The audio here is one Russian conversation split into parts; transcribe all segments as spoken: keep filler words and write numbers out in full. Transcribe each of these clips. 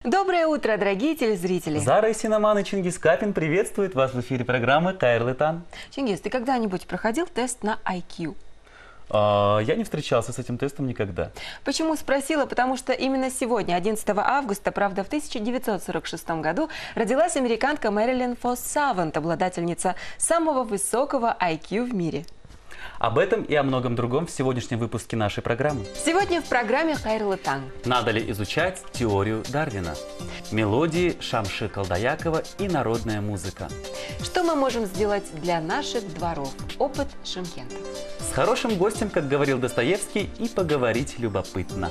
Доброе утро, дорогие телезрители! Зара Исинаман и Чингис Капин приветствуют вас в эфире программы «Кайырлы таң». Чингис, ты когда-нибудь проходил тест на ай кью? А, я не встречался с этим тестом никогда. Почему спросила? Потому что именно сегодня, одиннадцатого августа, правда, в тысяча девятьсот сорок шестом году, родилась американка Мэрилин Фосс Савант, обладательница самого высокого ай кью в мире. Об этом и о многом другом в сегодняшнем выпуске нашей программы. Сегодня в программе «Кайырлы таң». Надо ли изучать теорию Дарвина? Мелодии Шамши Калдаякова и народная музыка. Что мы можем сделать для наших дворов? Опыт Шымкента. С хорошим гостем, как говорил Достоевский, и поговорить любопытно.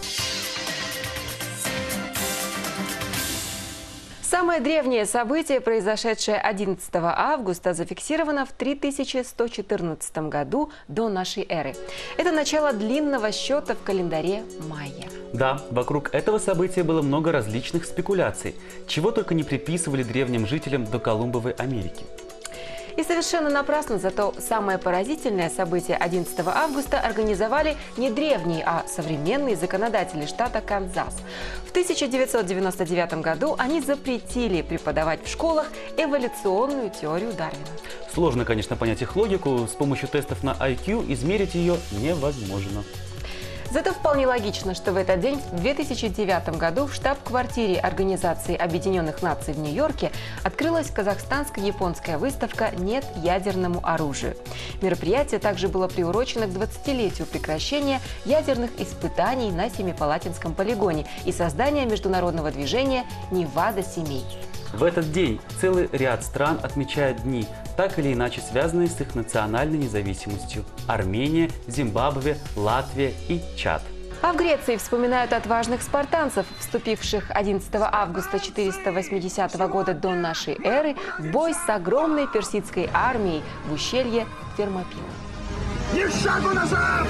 Самое древнее событие, произошедшее одиннадцатого августа, зафиксировано в три тысячи сто четырнадцатом году до нашей эры. Это начало длинного счета в календаре майя. Да, вокруг этого события было много различных спекуляций, чего только не приписывали древним жителям до Колумбовой Америки. И совершенно напрасно, зато самое поразительное событие одиннадцатого августа организовали не древние, а современные законодатели штата Канзас. В тысяча девятьсот девяносто девятом году они запретили преподавать в школах эволюционную теорию Дарвина. Сложно, конечно, понять их логику, с помощью тестов на ай кью измерить ее невозможно. Зато вполне логично, что в этот день, в две тысячи девятом году, в штаб-квартире Организации Объединенных Наций в Нью-Йорке открылась казахстанско-японская выставка «Нет ядерному оружию». Мероприятие также было приурочено к двадцатилетию прекращения ядерных испытаний на Семипалатинском полигоне и создания международного движения «Невада-семей». В этот день целый ряд стран отмечают дни, так или иначе связанные с их национальной независимостью. Армения, Зимбабве, Латвия и Чад. А в Греции вспоминают отважных спартанцев, вступивших одиннадцатого августа четыреста восьмидесятого года до нашей эры в бой с огромной персидской армией в ущелье Фермопила. Ни шагу назад!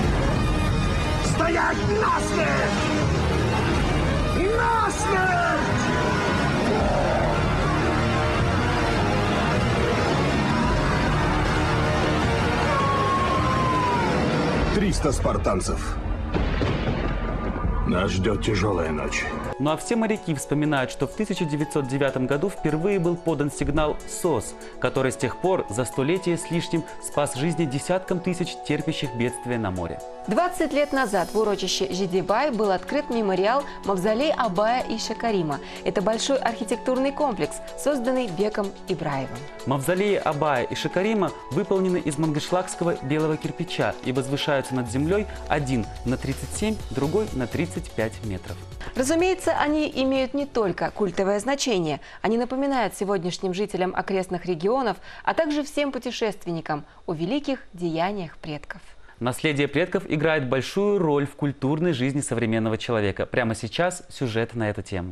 Стоять насмерть! Насмерть! Триста спартанцев. Нас ждет тяжелая ночь. Ну а все моряки вспоминают, что в тысяча девятьсот девятом году впервые был подан сигнал СОС, который с тех пор за столетие с лишним спас жизни десяткам тысяч терпящих бедствия на море. двадцать лет назад в урочище Жидибай был открыт мемориал «Мавзолей Абая и Шакарима». Это большой архитектурный комплекс, созданный Беком Ибраевым. Мавзолеи Абая и Шакарима выполнены из мангышлакского белого кирпича и возвышаются над землей один на тридцать семь, другой на тридцать пять метров. Разумеется, они имеют не только культовое значение. Они напоминают сегодняшним жителям окрестных регионов, а также всем путешественникам о великих деяниях предков. Наследие предков играет большую роль в культурной жизни современного человека. Прямо сейчас сюжет на эту тему.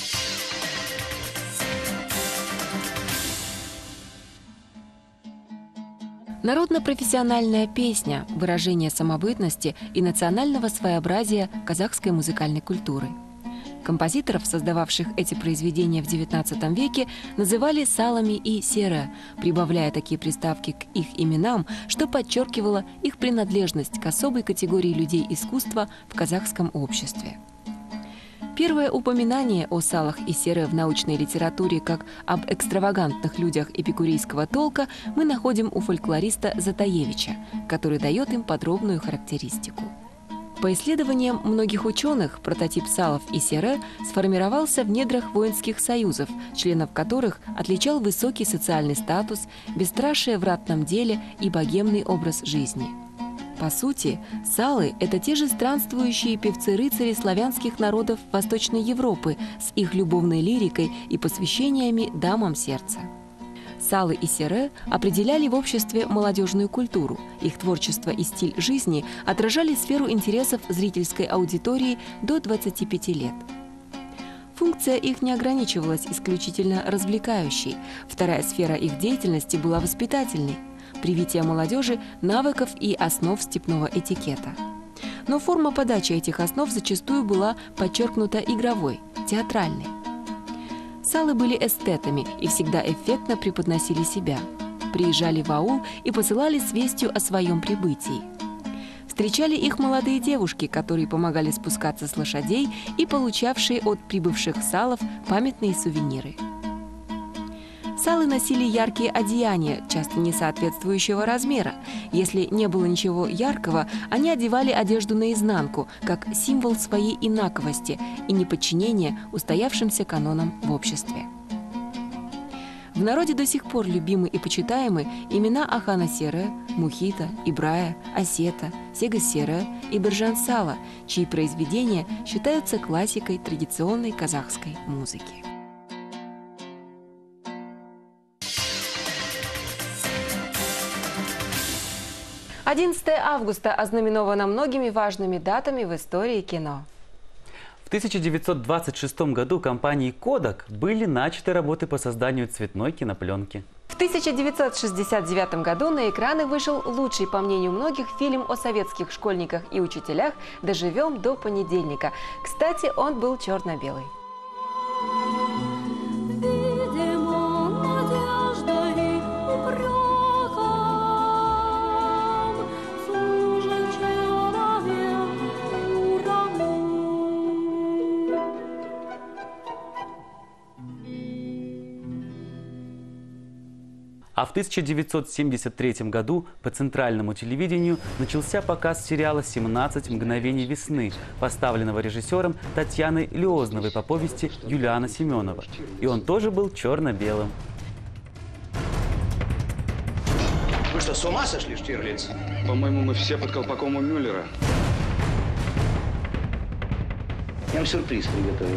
Народно-профессиональная песня – выражение самобытности и национального своеобразия казахской музыкальной культуры. Композиторов, создававших эти произведения в девятнадцатом веке, называли салами и сере, прибавляя такие приставки к их именам, что подчеркивало их принадлежность к особой категории людей искусства в казахском обществе. Первое упоминание о салах и сере в научной литературе как об экстравагантных людях эпикурейского толка мы находим у фольклориста Затаевича, который дает им подробную характеристику. По исследованиям многих ученых, прототип салов и сере сформировался в недрах воинских союзов, членов которых отличал высокий социальный статус, бесстрашие в ратном деле и богемный образ жизни. По сути, салы – это те же странствующие певцы-рыцари славянских народов Восточной Европы с их любовной лирикой и посвящениями дамам сердца. Салы и сере определяли в обществе молодежную культуру. Их творчество и стиль жизни отражали сферу интересов зрительской аудитории до двадцати пяти лет. Функция их не ограничивалась исключительно развлекающей. Вторая сфера их деятельности была воспитательной – привитие молодежи навыков и основ степного этикета. Но форма подачи этих основ зачастую была подчеркнута игровой, театральной. Салы были эстетами и всегда эффектно преподносили себя. Приезжали в аул и посылали с вестью о своем прибытии. Встречали их молодые девушки, которые помогали спускаться с лошадей и получавшие от прибывших салов памятные сувениры. Салы носили яркие одеяния, часто не соответствующего размера. Если не было ничего яркого, они одевали одежду наизнанку, как символ своей инаковости и неподчинения устоявшимся канонам в обществе. В народе до сих пор любимы и почитаемы имена Ахана Серая, Мухита, Ибрая, Осета, Сега Серая и Бержан Сала, чьи произведения считаются классикой традиционной казахской музыки. одиннадцатое августа ознаменовано многими важными датами в истории кино. В тысяча девятьсот двадцать шестом году компанией Kodak были начаты работы по созданию цветной кинопленки. В тысяча девятьсот шестьдесят девятом году на экраны вышел лучший, по мнению многих, фильм о советских школьниках и учителях «Доживем до понедельника». Кстати, он был черно-белый. А в тысяча девятьсот семьдесят третьем году по центральному телевидению начался показ сериала «семнадцать мгновений весны», поставленного режиссером Татьяной Лиозновой по повести Юлиана Семенова. И он тоже был черно-белым. Вы что, с ума сошли, Штирлиц? По-моему, мы все под колпаком у Мюллера. Я вам сюрприз приготовил.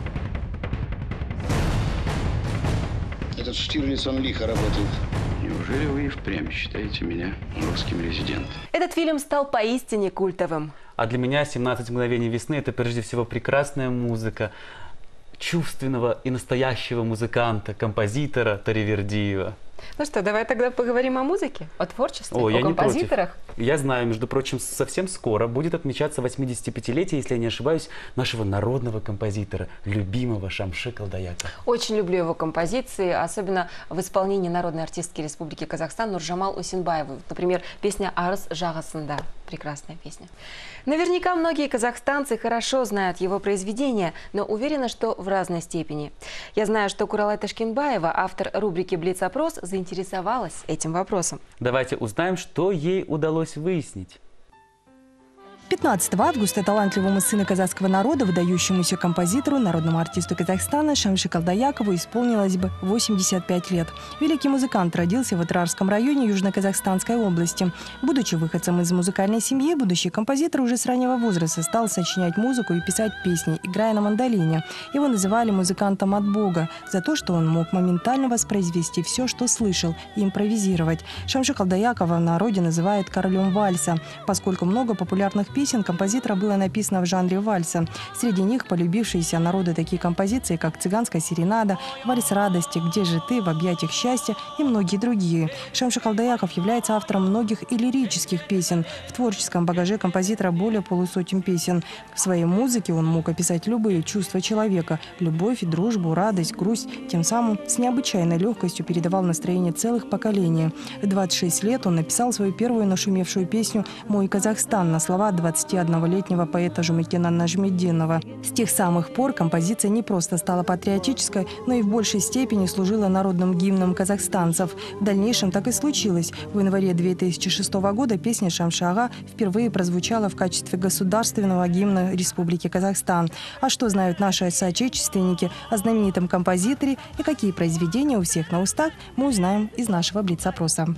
Этот Штирлиц, он лихо работает. Неужели вы и впрямь считаете меня русским резидентом? Этот фильм стал поистине культовым. А для меня «семнадцать мгновений весны» — это прежде всего прекрасная музыка чувственного и настоящего музыканта, композитора Таривердиева. Ну что, давай тогда поговорим о музыке, о творчестве, О, о я композиторах. Не против. Я знаю, между прочим, совсем скоро будет отмечаться восьмидесятипятилетие, если я не ошибаюсь, нашего народного композитора, любимого Шамши Калдаякова. Очень люблю его композиции, особенно в исполнении народной артистки Республики Казахстан Нуржамал Усенбаевой. Например, песня «Арыс жағасында». Прекрасная песня. Наверняка многие казахстанцы хорошо знают его произведения, но уверена, что в разной степени. Я знаю, что Куралай Ташкенбаева, автор рубрики «Блиц-опрос», заинтересовалась этим вопросом. Давайте узнаем, что ей удалось выяснить. пятнадцатого августа талантливому сыну казахского народа, выдающемуся композитору, народному артисту Казахстана Шамши Калдаякову исполнилось бы восемьдесят пять лет. Великий музыкант родился в Атырарском районе Южно-Казахстанской области. Будучи выходцем из музыкальной семьи, будущий композитор уже с раннего возраста стал сочинять музыку и писать песни, играя на мандолине. Его называли музыкантом от Бога за то, что он мог моментально воспроизвести все, что слышал, и импровизировать. Шамши Калдаякова в народе называют королем вальса, поскольку много популярных песен песен композитора было написано в жанре вальса. Среди них полюбившиеся народу такие композиции, как «Цыганская серенада», «Вальс радости», «Где же ты?», «В объятиях счастья» и многие другие. Шамши Калдаяков является автором многих и лирических песен. В творческом багаже композитора более полусотен песен. В своей музыке он мог описать любые чувства человека – любовь, дружбу, радость, грусть. Тем самым с необычайной легкостью передавал настроение целых поколений. В двадцать шесть лет он написал свою первую нашумевшую песню «Мой Казахстан» на слова двадцатиодноволетнего поэта Жумикена Нажмеддинова. С тех самых пор композиция не просто стала патриотической, но и в большей степени служила народным гимном казахстанцев. В дальнейшем так и случилось. В январе две тысячи шестого года песня «Шамши ага» впервые прозвучала в качестве государственного гимна Республики Казахстан. А что знают наши соотечественники о знаменитом композиторе и какие произведения у всех на устах, мы узнаем из нашего блиц-опроса.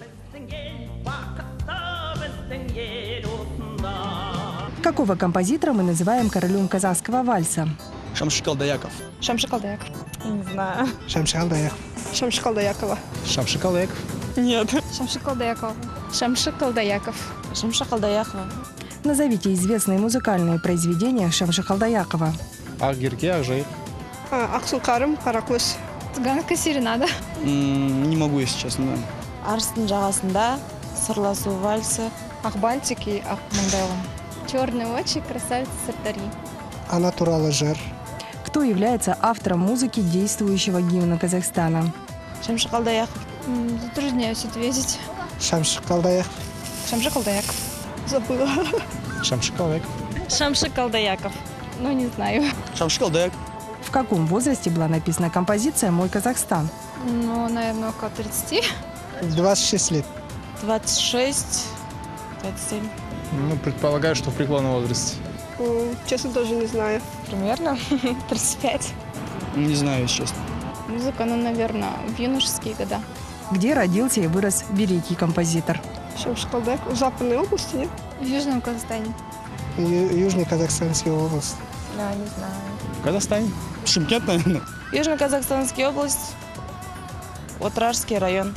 Какого композитора мы называем королем казахского вальса? Шамши Калдаяков. Шамши Калдаяков. Не знаю. Шамши Калдаяков. Шамши Калдаякова. Шамши Калдаяков. Нет. Шамши Калдаякова. Шамши Калдаяков. Шамши Калдаякова. Назовите известные музыкальные произведения Шамши Калдаякова. Акгерке, Акжайык. Аксукарым, Каракөз. Цыганская серенада. Не могу, если честно. Арыстың жағасында, сырласу вальсы. Акбантик и Акмандайлам. Черные очи, красавица Сартари. Она турала жар. Кто является автором музыки действующего гимна Казахстана? Шамши Калдаяков. Затрудняюсь ответить. Шамши Калдаяков. Шамши Калдаяков. Забыла. Шамшикалдеков. Шамши Колдаяков. Ну, не знаю. Шамшикалдеков. В каком возрасте была написана композиция «Мой Казахстан»? Ну, наверное, около тридцати. двадцать шесть лет. двадцать шесть, двадцать семь. Ну, предполагаю, что в преклонном возрасте. Честно, тоже не знаю. Примерно тридцать пять. Не знаю, если честно. Музыка, ну, наверное, в юношеские года. Где родился и вырос великий композитор? Шамшикалдек. В Западной области, нет? В Южном Казахстане. Ю- Южный Казахстанский область. Да, не знаю. В Казахстане? Шымкент, наверное. Южно-Казахстанская область, Отражский район.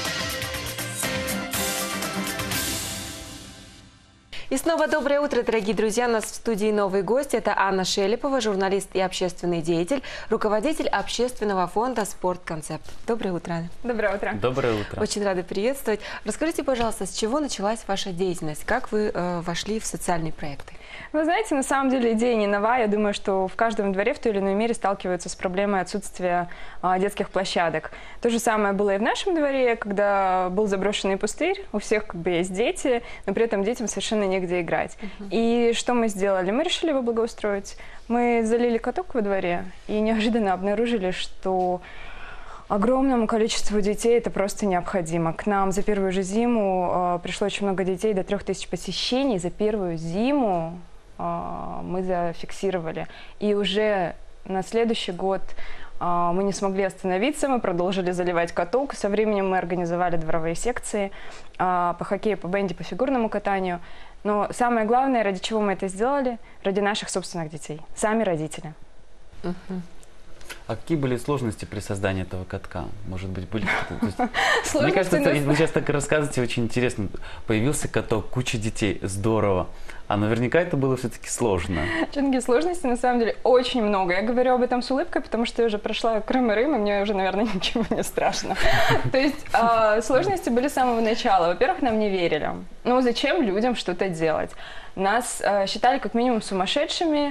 И снова доброе утро, дорогие друзья. У нас в студии новый гость. Это Анна Шелепова, журналист и общественный деятель, руководитель общественного фонда «Спортконцепт». Доброе утро, Анна. Доброе утро. Доброе утро. Очень рада приветствовать. Расскажите, пожалуйста, с чего началась ваша деятельность? Как вы э, вошли в социальные проекты? Вы знаете, на самом деле идея не нова. Я думаю, что в каждом дворе в той или иной мере сталкиваются с проблемой отсутствия а, детских площадок. То же самое было и в нашем дворе, когда был заброшенный пустырь. У всех как бы есть дети, но при этом детям совершенно негде играть. Uh-huh. И что мы сделали? Мы решили его благоустроить. Мы залили каток во дворе и неожиданно обнаружили, что огромному количеству детей это просто необходимо. К нам за первую же зиму э, пришло очень много детей, до трех тысяч посещений за первую зиму э, мы зафиксировали. И уже на следующий год э, мы не смогли остановиться, мы продолжили заливать каток. Со временем мы организовали дворовые секции э, по хоккею, по бенди, по фигурному катанию. Но самое главное, ради чего мы это сделали, ради наших собственных детей, сами родители. Uh-huh. А какие были сложности при создании этого катка? Может быть, были какие-то... Сложности, Мне кажется, но- это- вы сейчас так рассказываете, очень интересно. Появился каток, куча детей, здорово. А наверняка это было все-таки сложно. Чинги, сложностей на самом деле очень много. Я говорю об этом с улыбкой, потому что я уже прошла Крым и Рим, и мне уже, наверное, ничего не страшно. То есть э, сложности были с самого начала. Во-первых, нам не верили. Ну, зачем людям что-то делать? Нас э, считали как минимум сумасшедшими,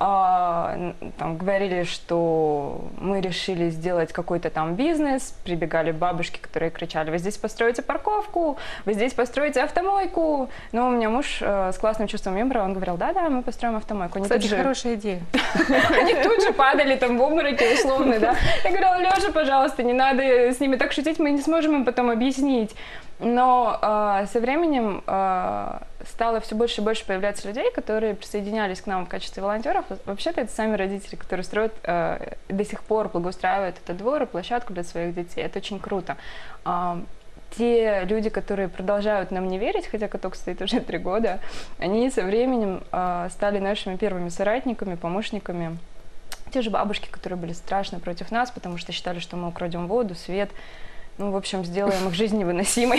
э, там, говорили, что мы решили сделать какой-то там бизнес, прибегали бабушки, которые кричали: вы здесь построите парковку, вы здесь построите автомойку. Но у меня муж э, с классным чувством юмора, он говорил: да-да, мы построим автомойку. Они Кстати, тут же- хорошая идея. Они тут же падали там в обмороки условно, да. Я говорила: Лёша, пожалуйста, не надо с ними так шутить, мы не сможем им потом объяснить. Но э, со временем э, стало все больше и больше появляться людей, которые присоединялись к нам в качестве волонтеров. Вообще-то это сами родители, которые строят э, до сих пор, благоустраивают этот двор и площадку для своих детей. Это очень круто. Э, те люди, которые продолжают нам не верить, хотя каток стоит уже три года, они со временем э, стали нашими первыми соратниками, помощниками. Те же бабушки, которые были страшно против нас, потому что считали, что мы украдем воду, свет. Ну, в общем, сделаем их жизнь невыносимой.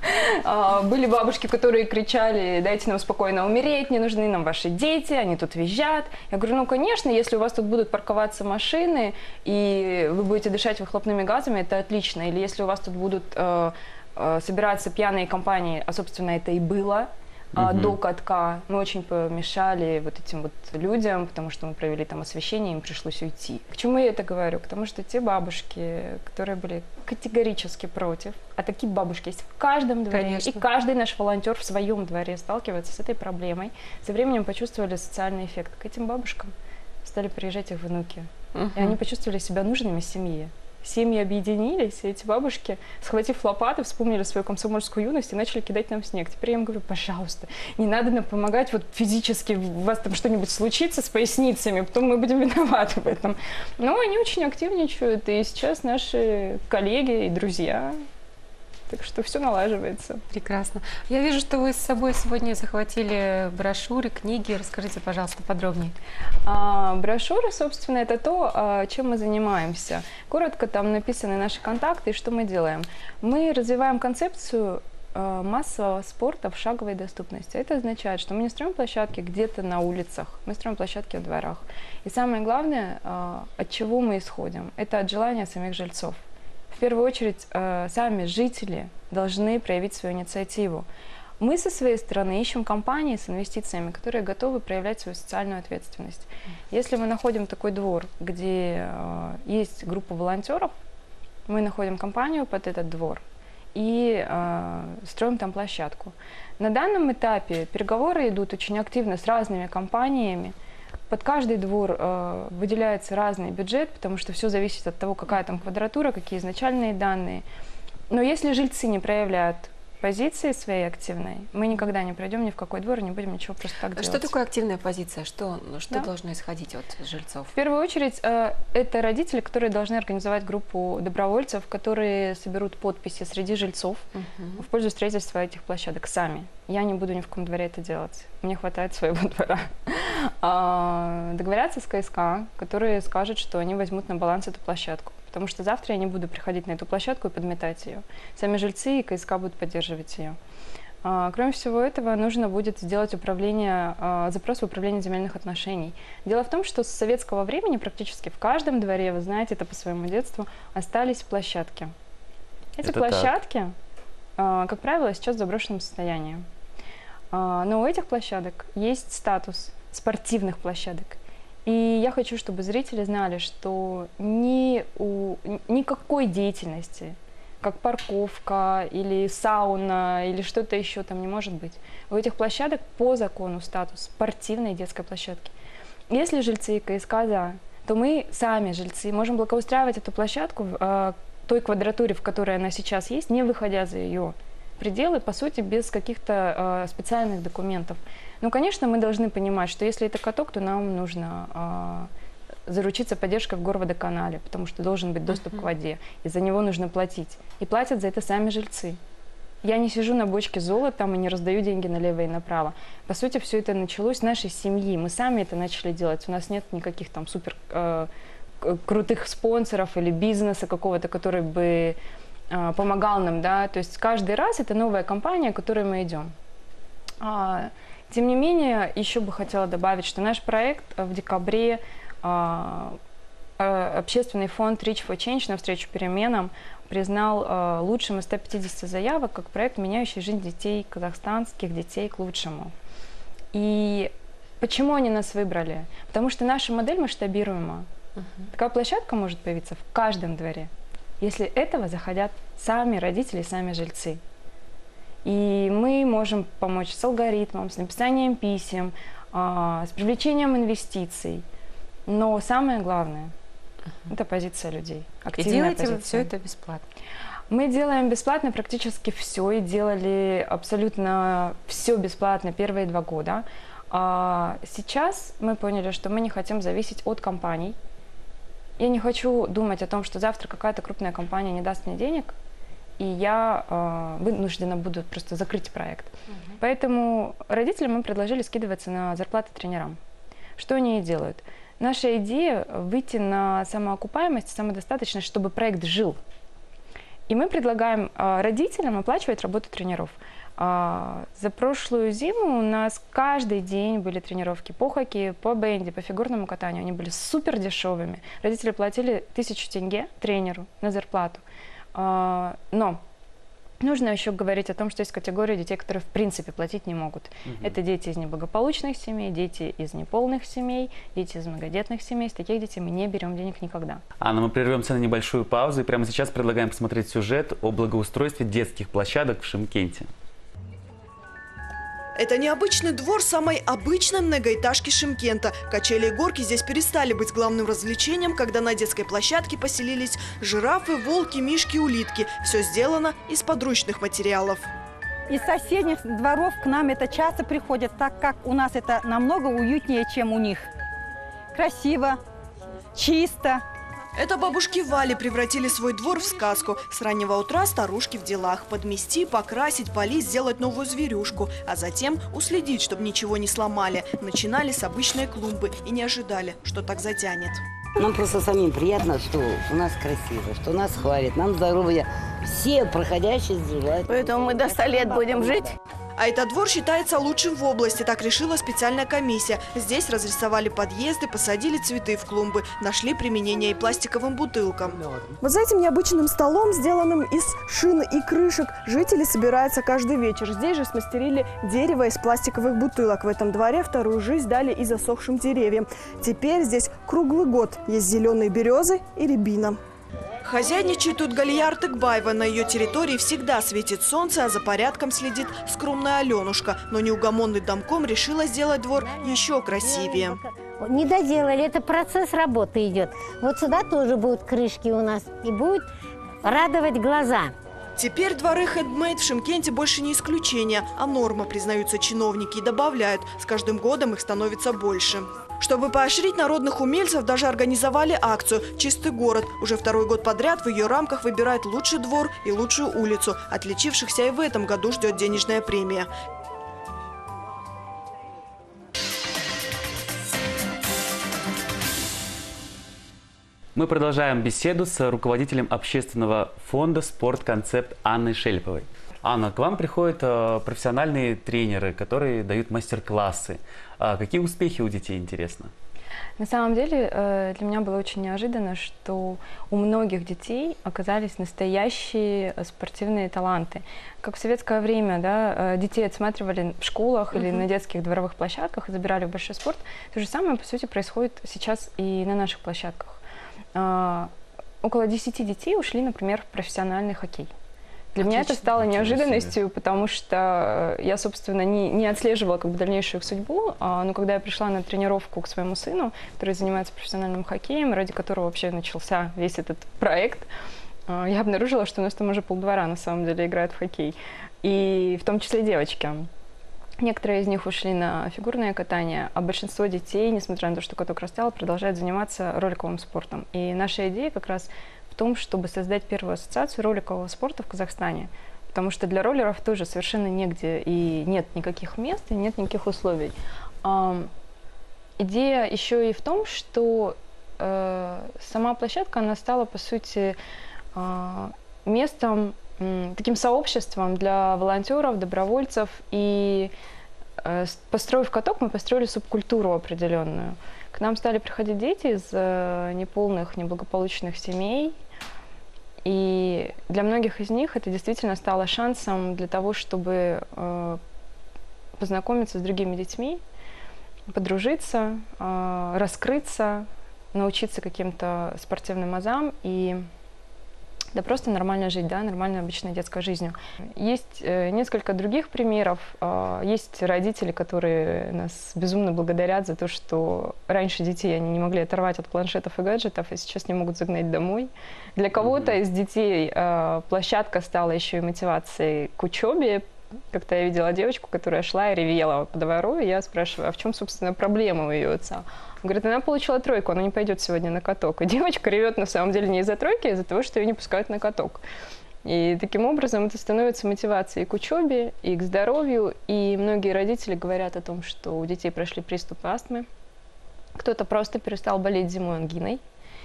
Были бабушки, которые кричали: дайте нам спокойно умереть, не нужны нам ваши дети, они тут визжат. Я говорю: ну, конечно, если у вас тут будут парковаться машины, и вы будете дышать выхлопными газами, это отлично. Или если у вас тут будут э, э, собираться пьяные компании, а, собственно, это и было, а, Мгм. до катка, мы очень помешали вот этим вот людям, потому что мы провели там освещение, им пришлось уйти. К чему я это говорю? Потому что те бабушки, которые были категорически против, а такие бабушки есть в каждом дворе, Конечно. и каждый наш волонтер в своем дворе сталкивается с этой проблемой, со временем почувствовали социальный эффект. К этим бабушкам стали приезжать их внуки, и они почувствовали себя нужными семье. Семьи объединились, и эти бабушки, схватив лопаты, вспомнили свою комсомольскую юность и начали кидать нам снег. Теперь я им говорю: пожалуйста, не надо нам помогать вот физически, у вас там что-нибудь случится с поясницами, потом мы будем виноваты в этом. Но они очень активничают, и сейчас наши коллеги и друзья. Так что все налаживается. Прекрасно. Я вижу, что вы с собой сегодня захватили брошюры, книги. Расскажите, пожалуйста, подробнее. А, брошюры, собственно, это то, а, чем мы занимаемся. Коротко там написаны наши контакты и что мы делаем. Мы развиваем концепцию а, массового спорта в шаговой доступности. Это означает, что мы не строим площадки где-то на улицах, мы строим площадки в дворах. И самое главное, а, от чего мы исходим, это от желания самих жильцов. В первую очередь, э, сами жители должны проявить свою инициативу. Мы со своей стороны ищем компании с инвестициями, которые готовы проявлять свою социальную ответственность. Если мы находим такой двор, где э, есть группа волонтеров, мы находим компанию под этот двор и э, строим там площадку. На данном этапе переговоры идут очень активно с разными компаниями. Под каждый двор э, выделяется разный бюджет, потому что все зависит от того, какая там квадратура, какие изначальные данные. Но если жильцы не проявляют позиции своей активной, мы никогда не пройдем ни в какой двор и не будем ничего просто так делать. Что такое активная позиция? Что, что Да. должно исходить от жильцов? В первую очередь, э, это родители, которые должны организовать группу добровольцев, которые соберут подписи среди жильцов Мгм. в пользу строительства этих площадок сами. Я не буду ни в каком дворе это делать. Мне хватает своего двора. А, договорятся с КСК, которые скажут, что они возьмут на баланс эту площадку. Потому что завтра я не буду приходить на эту площадку и подметать ее. Сами жильцы и КСК будут поддерживать ее. А, кроме всего этого, нужно будет сделать управление, а, запрос в управление земельных отношений. Дело в том, что с советского времени практически в каждом дворе, вы знаете, это по своему детству, остались площадки. Эти Это площадки, а, как правило, сейчас в заброшенном состоянии. А, но у этих площадок есть статус спортивных площадок. И я хочу, чтобы зрители знали, что ни у никакой деятельности, как парковка или сауна или что-то еще там не может быть. У этих площадок по закону статус спортивной детской площадки. Если жильцы КСК за, то мы сами, жильцы, можем благоустраивать эту площадку в э, той квадратуре, в которой она сейчас есть, не выходя за ее пределы, по сути, без каких-то э, специальных документов. Ну, конечно, мы должны понимать, что если это каток, то нам нужно э, заручиться поддержкой в горводоканале, потому что должен быть доступ uh-huh. к воде, и за него нужно платить. И платят за это сами жильцы. Я не сижу на бочке золотом и не раздаю деньги налево и направо. По сути, все это началось с нашей семьи. Мы сами это начали делать. У нас нет никаких там супер э, крутых спонсоров или бизнеса какого-то, который бы э, помогал нам, да. То есть каждый раз это новая компания, к которой мы идем. А, тем не менее, еще бы хотела добавить, что наш проект в декабре а, общественный фонд Reach for Change навстречу переменам признал а, лучшим из ста пятидесяти заявок как проект, меняющий жизнь детей, казахстанских детей к лучшему. И почему они нас выбрали? Потому что наша модель масштабируема. Uh-huh. Такая площадка может появиться в каждом дворе, если этого захотят сами родители, сами жильцы. И мы можем помочь с алгоритмом, с написанием писем, а, с привлечением инвестиций. Но самое главное uh-huh. – это позиция людей. И делаете вы все это бесплатно? Мы делаем бесплатно практически все и делали абсолютно все бесплатно первые два года. А сейчас мы поняли, что мы не хотим зависеть от компаний. Я не хочу думать о том, что завтра какая-то крупная компания не даст мне денег, и я э, вынуждена буду просто закрыть проект. Uh-huh. Поэтому родителям мы предложили скидываться на зарплаты тренерам. Что они и делают. Наша идея – выйти на самоокупаемость, самодостаточность, чтобы проект жил. И мы предлагаем э, родителям оплачивать работу тренеров. Э, за прошлую зиму у нас каждый день были тренировки по хоккею, по бенди, по фигурному катанию. Они были супер дешевыми. Родители платили тысячу тенге тренеру на зарплату. Но нужно еще говорить о том, что есть категория детей, которые в принципе платить не могут. Угу. Это дети из неблагополучных семей, дети из неполных семей, дети из многодетных семей. С таких детей мы не берем денег никогда. Анна, мы прервемся на небольшую паузу и прямо сейчас предлагаем посмотреть сюжет о благоустройстве детских площадок в Шымкенте. Это необычный двор самой обычной многоэтажки Шымкента. Качели и горки здесь перестали быть главным развлечением, когда на детской площадке поселились жирафы, волки, мишки, улитки. Все сделано из подручных материалов. Из соседних дворов к нам это часто приходят, так как у нас это намного уютнее, чем у них. Красиво, чисто. Это бабушки Вали превратили свой двор в сказку. С раннего утра старушки в делах. Подмести, покрасить, полить, сделать новую зверюшку. А затем уследить, чтобы ничего не сломали. Начинали с обычной клумбы и не ожидали, что так затянет. Нам просто самим приятно, что у нас красиво, что нас хвалят. Нам здоровья все проходящие желают. Поэтому мы до ста лет будем жить. А этот двор считается лучшим в области, так решила специальная комиссия. Здесь разрисовали подъезды, посадили цветы в клумбы, нашли применение и пластиковым бутылкам. Вот за этим необычным столом, сделанным из шин и крышек, жители собираются каждый вечер. Здесь же смастерили дерево из пластиковых бутылок. В этом дворе вторую жизнь дали и засохшим деревьям. Теперь здесь круглый год есть зеленые березы и рябина. Хозяйничает тут Галия Артыкбаева. На ее территории всегда светит солнце, а за порядком следит скромная Аленушка. Но неугомонный домком решила сделать двор еще красивее. Не доделали, это процесс работы идет. Вот сюда тоже будут крышки у нас и будет радовать глаза. Теперь дворы хендмейд в Шымкенте больше не исключение, а норма, признаются чиновники, и добавляют. С каждым годом их становится больше. Чтобы поощрить народных умельцев, даже организовали акцию «Чистый город». Уже второй год подряд в ее рамках выбирают лучший двор и лучшую улицу. Отличившихся и в этом году ждет денежная премия. Мы продолжаем беседу с руководителем общественного фонда «Спортконцепт» Анной Шельповой. Анна, к вам приходят профессиональные тренеры, которые дают мастер-классы. Какие успехи у детей, интересно? На самом деле для меня было очень неожиданно, что у многих детей оказались настоящие спортивные таланты. Как в советское время, да, детей отсматривали в школах или на детских дворовых площадках и забирали в большой спорт. То же самое, по сути, происходит сейчас и на наших площадках. Uh, около десяти детей ушли, например, в профессиональный хоккей. Для Отлично. Меня это стало неожиданностью, потому что я, собственно, не, не отслеживала как бы дальнейшую их судьбу, а, но когда я пришла на тренировку к своему сыну, который занимается профессиональным хоккеем, ради которого вообще начался весь этот проект, а, я обнаружила, что у нас там уже полдвора на самом деле играют в хоккей, и в том числе девочки. Некоторые из них ушли на фигурное катание, а большинство детей, несмотря на то, что каток растаял, продолжают заниматься роликовым спортом. И наша идея как раз в том, чтобы создать первую ассоциацию роликового спорта в Казахстане. Потому что для роллеров тоже совершенно негде и нет никаких мест, и нет никаких условий. А, идея еще и в том, что э, сама площадка, она стала, по сути, э, местом, таким сообществом для волонтеров, добровольцев. И э, построив каток, мы построили субкультуру определенную. К нам стали приходить дети из э, неполных, неблагополучных семей. И для многих из них это действительно стало шансом для того, чтобы э, познакомиться с другими детьми, подружиться, э, раскрыться, научиться каким-то спортивным азам и да просто нормально жить, да, нормальной обычной детской жизнью. Есть э, несколько других примеров. Э, есть родители, которые нас безумно благодарят за то, что раньше детей они не могли оторвать от планшетов и гаджетов, и сейчас не могут загнать домой. Для кого-то из детей э, площадка стала еще и мотивацией к учебе. Как-то я видела девочку, которая шла и ревела по двору, и я спрашиваю, а в чем, собственно, проблема у ее отца? Он говорит, она получила тройку, она не пойдет сегодня на каток. И девочка ревет на самом деле не из-за тройки, а из-за того, что ее не пускают на каток. И таким образом это становится мотивацией к учебе и к здоровью. И многие родители говорят о том, что у детей прошли приступы астмы. Кто-то просто перестал болеть зимой ангиной.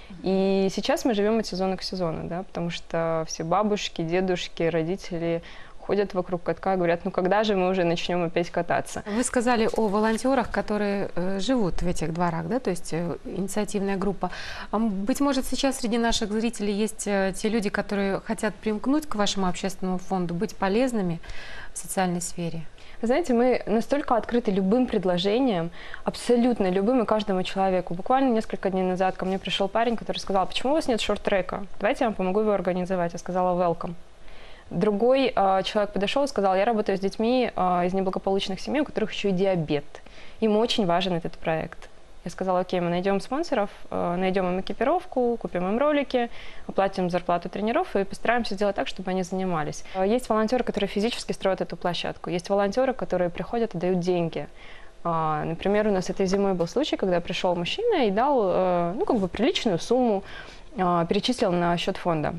И сейчас мы живем от сезона к сезону, да, потому что все бабушки, дедушки, родители ходят вокруг катка и говорят, ну когда же мы уже начнем опять кататься? Вы сказали о волонтерах, которые э, живут в этих дворах, да, то есть э, инициативная группа. А, быть может, сейчас среди наших зрителей есть э, те люди, которые хотят примкнуть к вашему общественному фонду, быть полезными в социальной сфере? Вы знаете, мы настолько открыты любым предложениям, абсолютно любым и каждому человеку. Буквально несколько дней назад ко мне пришел парень, который сказал, почему у вас нет шорт-трека? Давайте я вам помогу его организовать. Я сказала, welcome. Другой э, человек подошел и сказал, я работаю с детьми э, из неблагополучных семей, у которых еще и диабет. Им очень важен этот проект. Я сказала, окей, мы найдем спонсоров, э, найдем им экипировку, купим им ролики, оплатим зарплату тренеров и постараемся сделать так, чтобы они занимались. Есть волонтеры, которые физически строят эту площадку. Есть волонтеры, которые приходят и дают деньги. Э, например, у нас этой зимой был случай, когда пришел мужчина и дал э, ну, как бы приличную сумму, э, перечислил на счет фонда.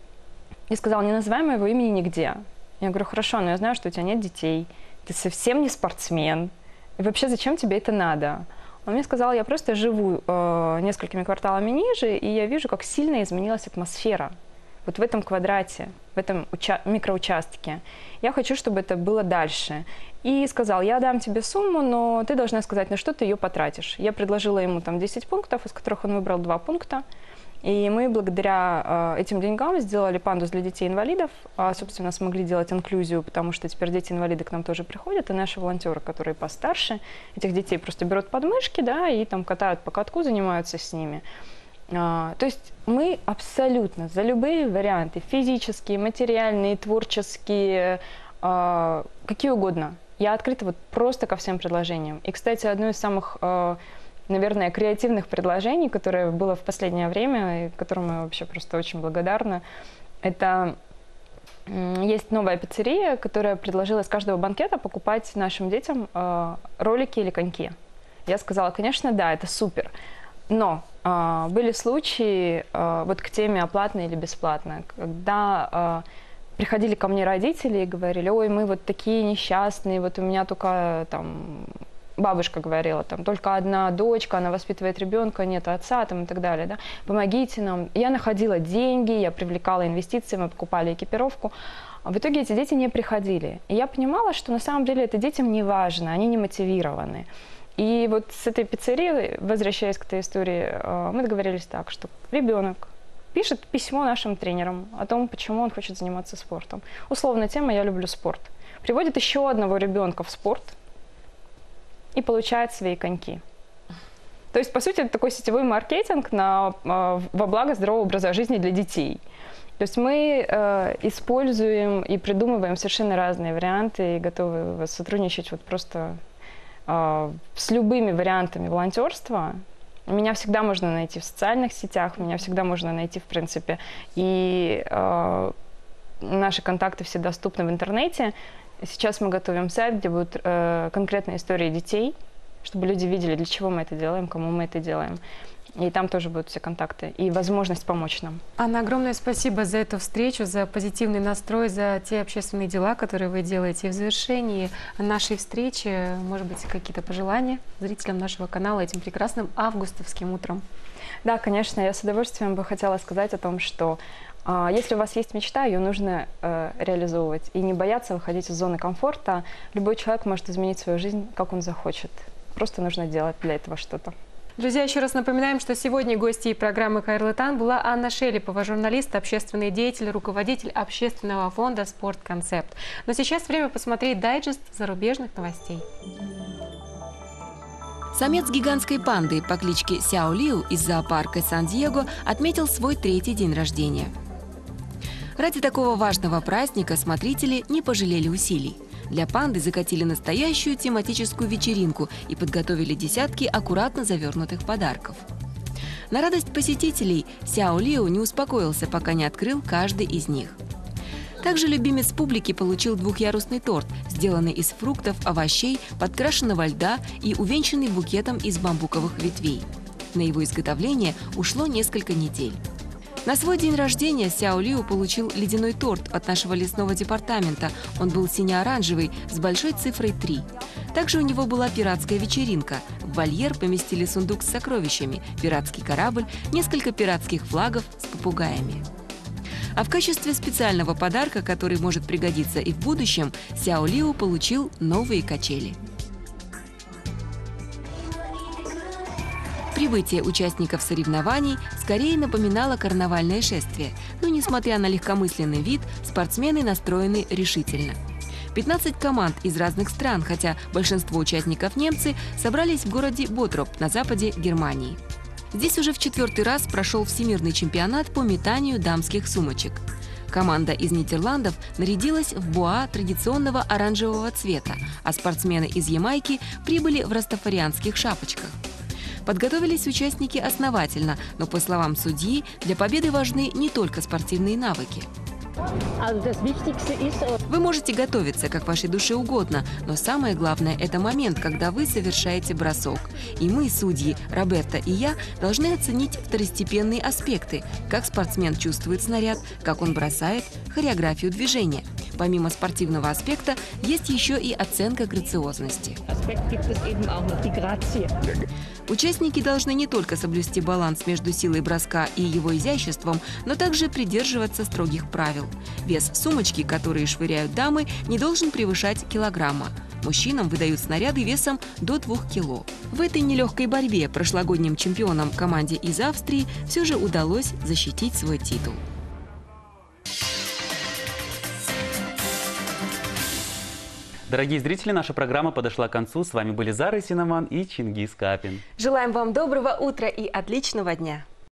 И сказал, не называй моего имени нигде. Я говорю, хорошо, но я знаю, что у тебя нет детей, ты совсем не спортсмен, и вообще зачем тебе это надо? Он мне сказал, я просто живу э, несколькими кварталами ниже, и я вижу, как сильно изменилась атмосфера. Вот в этом квадрате, в этом микроучастке. Я хочу, чтобы это было дальше. И сказал, я дам тебе сумму, но ты должна сказать, на что ты ее потратишь. Я предложила ему там десять пунктов, из которых он выбрал два пункта. И мы благодаря э, этим деньгам сделали пандус для детей-инвалидов, а, собственно, смогли делать инклюзию, потому что теперь дети-инвалиды к нам тоже приходят, и наши волонтеры, которые постарше, этих детей просто берут под мышки, да, и там катают по катку, занимаются с ними. А, то есть мы абсолютно за любые варианты, физические, материальные, творческие, а, какие угодно. Я открыта вот просто ко всем предложениям. И, кстати, одно из самых, а, наверное, креативных предложений, которое было в последнее время, и которому я вообще просто очень благодарна, это есть новая пиццерия, которая предложила с каждого банкета покупать нашим детям а, ролики или коньки. Я сказала, конечно, да, это супер. Но э, были случаи, э, вот к теме оплатно или бесплатно, когда э, приходили ко мне родители и говорили, ой, мы вот такие несчастные, вот у меня только там, бабушка говорила, там только одна дочка, она воспитывает ребенка, нет отца там, и так далее, да, помогите нам. Я находила деньги, я привлекала инвестиции, мы покупали экипировку. А в итоге эти дети не приходили. И я понимала, что на самом деле это детям не важно, они не мотивированы. И вот с этой пиццерией, возвращаясь к этой истории, мы договорились так, что ребенок пишет письмо нашим тренерам о том, почему он хочет заниматься спортом. Условная тема «Я люблю спорт». Приводит еще одного ребенка в спорт и получает свои коньки. То есть, по сути, это такой сетевой маркетинг на, во благо здорового образа жизни для детей. То есть мы э, используем и придумываем совершенно разные варианты и готовы сотрудничать вот просто... с любыми вариантами волонтерства. Меня всегда можно найти в социальных сетях, меня всегда можно найти, в принципе, и э, наши контакты все доступны в интернете. Сейчас мы готовим сайт, где будут э, конкретные истории детей, чтобы люди видели, для чего мы это делаем, кому мы это делаем. И там тоже будут все контакты и возможность помочь нам. Анна, огромное спасибо за эту встречу, за позитивный настрой, за те общественные дела, которые вы делаете. И в завершении нашей встречи, может быть, какие-то пожелания зрителям нашего канала этим прекрасным августовским утром? Да, конечно, я с удовольствием бы хотела сказать о том, что э, если у вас есть мечта, ее нужно э, реализовывать. И не бояться выходить из зоны комфорта. Любой человек может изменить свою жизнь, как он захочет. Просто нужно делать для этого что-то. Друзья, еще раз напоминаем, что сегодня гостьей программы «Хайырлы таң» была Анна Шелепова, журналист, общественный деятель, руководитель общественного фонда «Спортконцепт». Но сейчас время посмотреть дайджест зарубежных новостей. Самец гигантской панды по кличке Сяо Лиу из зоопарка Сан-Диего отметил свой третий день рождения. Ради такого важного праздника смотрители не пожалели усилий. Для панды закатили настоящую тематическую вечеринку и подготовили десятки аккуратно завернутых подарков. На радость посетителей Сяо Лиу не успокоился, пока не открыл каждый из них. Также любимец публики получил двухъярусный торт, сделанный из фруктов, овощей, подкрашенного льда и увенчанный букетом из бамбуковых ветвей. На его изготовление ушло несколько недель. На свой день рождения Сяо Лиу получил ледяной торт от нашего лесного департамента. Он был сине-оранжевый с большой цифрой три. Также у него была пиратская вечеринка. В вольер поместили сундук с сокровищами, пиратский корабль, несколько пиратских флагов с попугаями. А в качестве специального подарка, который может пригодиться и в будущем, Сяо Лиу получил новые качели. Прибытие участников соревнований скорее напоминало карнавальное шествие, но, несмотря на легкомысленный вид, спортсмены настроены решительно. пятнадцать команд из разных стран, хотя большинство участников немцы, собрались в городе Ботроп на западе Германии. Здесь уже в четвертый раз прошел всемирный чемпионат по метанию дамских сумочек. Команда из Нидерландов нарядилась в боа традиционного оранжевого цвета, а спортсмены из Ямайки прибыли в растафарианских шапочках. Подготовились участники основательно, но, по словам судьи, для победы важны не только спортивные навыки. Вы можете готовиться, как вашей душе угодно, но самое главное – это момент, когда вы совершаете бросок. И мы, судьи, Роберта и я, должны оценить второстепенные аспекты – как спортсмен чувствует снаряд, как он бросает, хореографию движения. Помимо спортивного аспекта, есть еще и оценка грациозности. Участники должны не только соблюсти баланс между силой броска и его изяществом, но также придерживаться строгих правил. Вес сумочки, которые швыряют дамы, не должен превышать килограмма. Мужчинам выдают снаряды весом до двух кило. В этой нелегкой борьбе прошлогодним чемпионам команде из Австрии все же удалось защитить свой титул. Дорогие зрители, наша программа подошла к концу. С вами были Зара Синаман и Чингис Капин. Желаем вам доброго утра и отличного дня!